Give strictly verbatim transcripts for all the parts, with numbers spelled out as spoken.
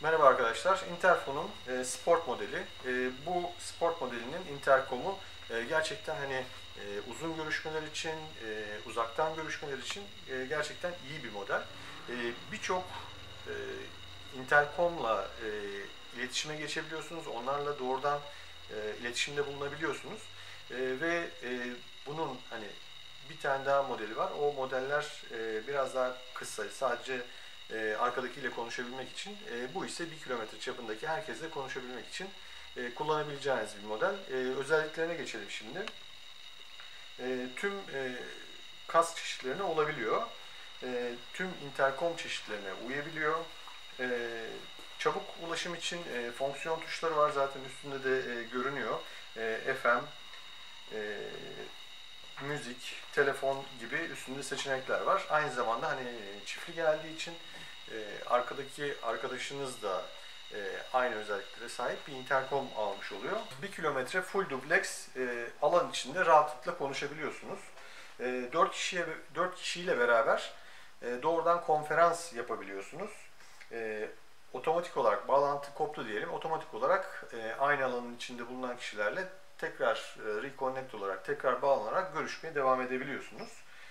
Merhaba arkadaşlar. Interfon'un e, sport modeli. E, bu sport modelinin interkomu e, gerçekten hani e, uzun görüşmeler için, e, uzaktan görüşmeler için e, gerçekten iyi bir model. E, Birçok e, interkomla e, iletişime geçebiliyorsunuz. Onlarla doğrudan e, iletişimde bulunabiliyorsunuz. E, ve e, bunun hani bir tane daha modeli var. O modeller e, biraz daha kısa. Sadece e, arkadakiyle konuşabilmek için. E, bu ise bir kilometre çapındaki herkesle konuşabilmek için e, kullanabileceğiniz bir model. E, özelliklerine geçelim şimdi. E, tüm e, kask çeşitlerine olabiliyor. E, tüm interkom çeşitlerine uyabiliyor. E, çabuk ulaşım için e, fonksiyon tuşları var. Zaten üstünde de e, görünüyor. E, F M, e, müzik, telefon gibi üstünde seçenekler var. Aynı zamanda hani çiftli geldiği için e, arkadaki arkadaşınız da e, aynı özelliklere sahip bir interkom almış oluyor. Bir kilometre full duplex e, alan içinde rahatlıkla konuşabiliyorsunuz. E, dört kişiye dört kişiyle beraber e, doğrudan konferans yapabiliyorsunuz. E, otomatik olarak bağlantı koptu diyelim. Otomatik olarak e, aynı alanın içinde bulunan kişilerle tekrar e, reconnect olarak tekrar bağlanarak görüşmeye devam edebiliyorsunuz.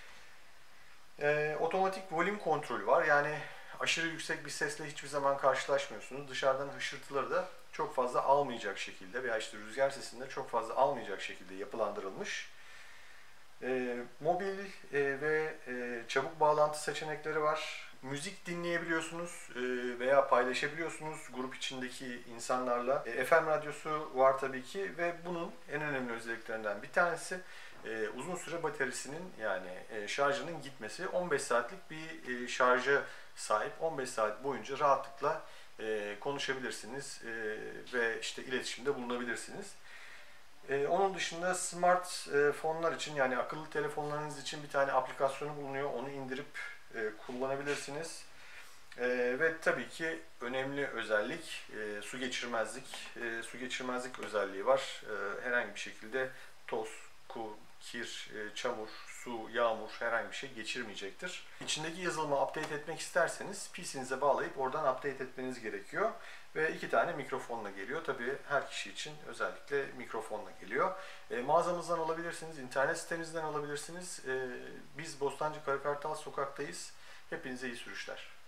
E, otomatik volüm kontrolü var. Yani aşırı yüksek bir sesle hiçbir zaman karşılaşmıyorsunuz. Dışarıdan hışırtıları da çok fazla almayacak şekilde veya işte rüzgar sesini de çok fazla almayacak şekilde yapılandırılmış. E, mobil e, ve e, çabuk bağlantı seçenekleri var. Müzik dinleyebiliyorsunuz e, veya paylaşabiliyorsunuz grup içindeki insanlarla. E, F M radyosu var tabii ki ve bunun en önemli özelliklerinden bir tanesi e, uzun süre bataryasının yani e, şarjının gitmesi. on beş saatlik bir e, şarja sahip. on beş saat boyunca rahatlıkla e, konuşabilirsiniz e, ve işte iletişimde bulunabilirsiniz. Ee, onun dışında smart e, fonlar için yani akıllı telefonlarınız için bir tane aplikasyonu bulunuyor. Onu indirip e, kullanabilirsiniz. E, ve tabii ki önemli özellik e, su geçirmezlik. E, su geçirmezlik özelliği var. E, herhangi bir şekilde toz, kum, kir, e, çamur, su, yağmur herhangi bir şey geçirmeyecektir. İçindeki yazılımı update etmek isterseniz P C'nize bağlayıp oradan update etmeniz gerekiyor. Ve iki tane mikrofonla geliyor. Tabii her kişi için özellikle mikrofonla geliyor. E, mağazamızdan alabilirsiniz, internet sitemizden alabilirsiniz. E, biz Bostancı Karakartal sokaktayız. Hepinize iyi sürüşler.